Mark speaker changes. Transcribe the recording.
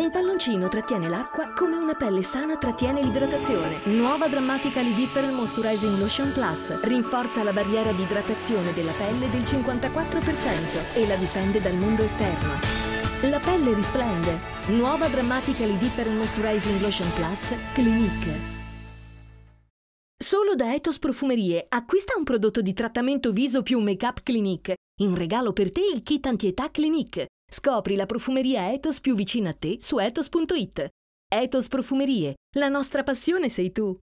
Speaker 1: Un palloncino trattiene l'acqua come una pelle sana trattiene l'idratazione. Nuova Dramatically Different Moisturizing Lotion Plus rinforza la barriera di idratazione della pelle del 54% e la difende dal mondo esterno. La pelle risplende. Nuova Dramatically Different Moisturizing Lotion Plus Clinique. Solo da Ethos Profumerie acquista un prodotto di trattamento viso più make-up Clinique. In regalo per te il kit anti-età Clinique. Scopri la profumeria Ethos più vicina a te su ethos.it. Ethos Profumerie, la nostra passione sei tu.